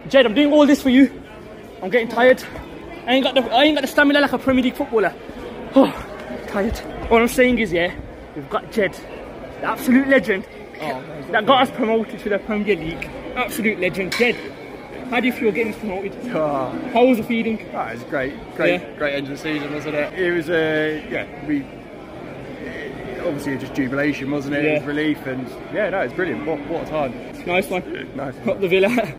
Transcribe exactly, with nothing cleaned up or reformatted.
Jed, I'm doing all this for you. I'm getting tired. I ain't got the I ain't got the stamina like a Premier League footballer. Oh, tired. All I'm saying is, yeah, we've got Jed, the absolute legend, oh, that got us promoted to the Premier League. Absolute legend, Jed. How do you feel getting promoted? Oh. How was the feeling? Oh, it was great, great, yeah. great end of the season, wasn't it? It was a uh, yeah, we it, obviously just jubilation, wasn't it? Yeah. It was relief, and yeah, no, it's brilliant. What what a time! Nice one. Nice one. Up the Villa.